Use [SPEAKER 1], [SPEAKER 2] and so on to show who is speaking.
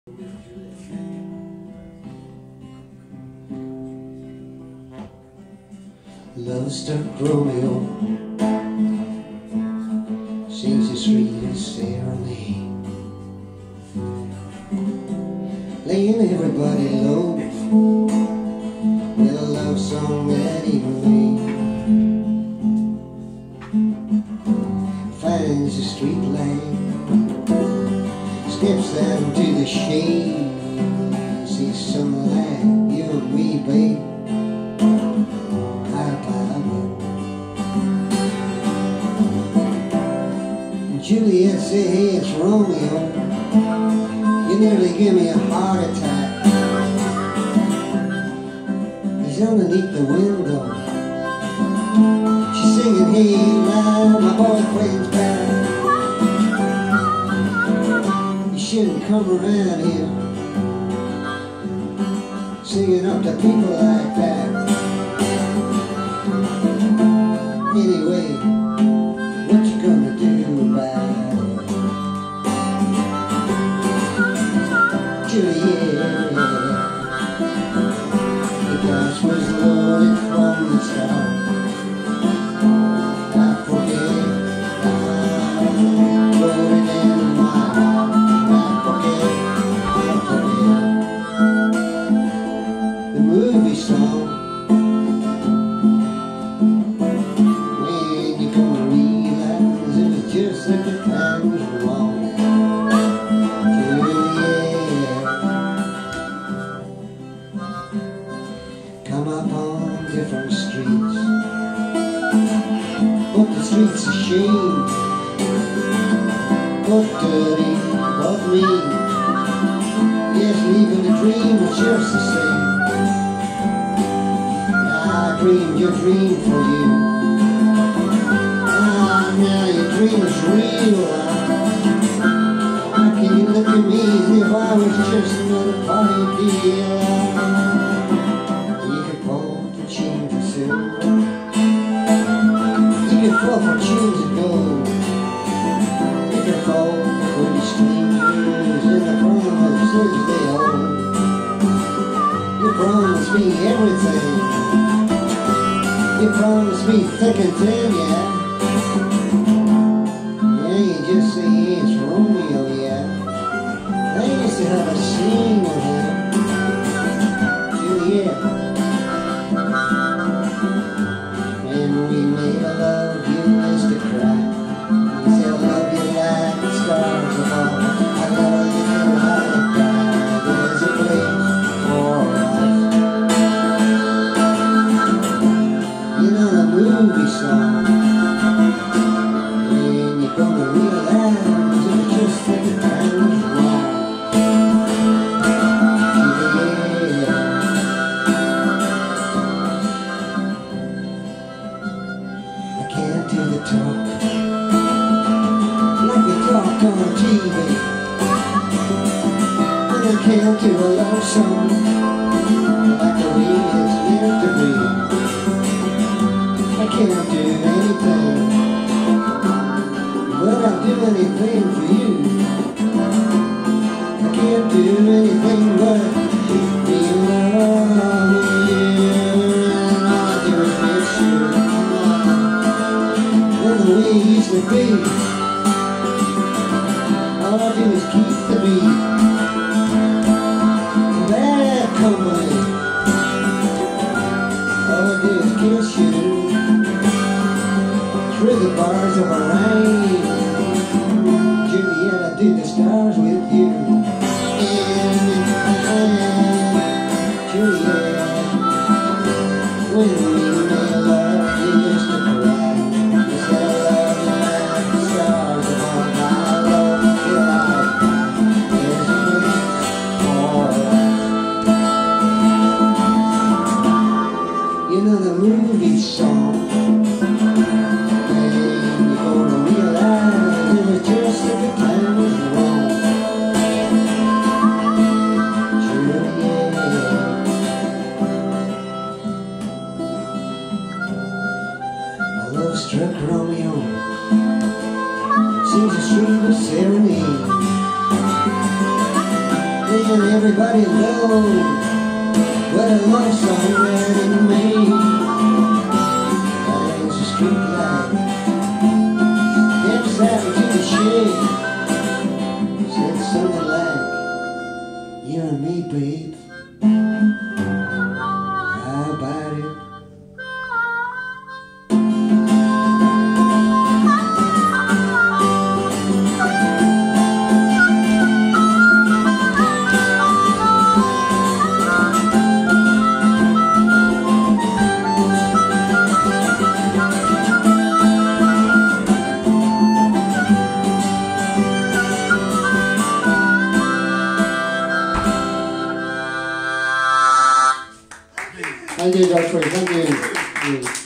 [SPEAKER 1] Love-struck Romeo sings the sweetest serenade, laying everybody low with a love song that he made. Finds the street light, steps out into the shade, sees sunlight, you and me, babe. Juliette said, hey, it's Romeo, you nearly give me a heart attack. He's underneath the window, she's singing, hey, loud, my boyfriend's back. You shouldn't come around here singing up to people like that. Anyway, what you gonna do about it? Juliette, the dice was loaded from the start. I forget, I loaded in my heart. I forget the movie song. Just like the time was wrong. Juliette, come up on different streets, but the streets are shame, but dirty, but mean. Yes, leaving the dream was just the same. I dreamed your dream for you. Now your dream is real. How can you look at me as if I was just another party deal? You can fall for chains of silver, you can fall for chains of gold, you can fall for the strangers and the promises they hold. You promised me everything, you promised me thick and thin, yeah. Just say it's Romeo, yeah. I used to have a scene with him. Juliette, when we made love, you used to cry. You said I love you like the stars above. I love you like that. There's a place for us. You know the movie song. Gonna realize it's just that the time was wrong. Yeah. I can't do the talk like the talk on TV, and I can't do a love song like the way it's meant to be. I can't do anything, but I'll do anything for you. I can't do anything but be in love with you. And all I do is miss you, and the way it used to be. All I do is keep the beat. Bad company. All I do is kiss you through the bars of a rain. Juliette, I do the stars with you. And and everybody knows what a love song that it made. There's a street light, steps out into the shade, said something like, you and me, babe, how about it? Thank you, Godfrey. Thank you.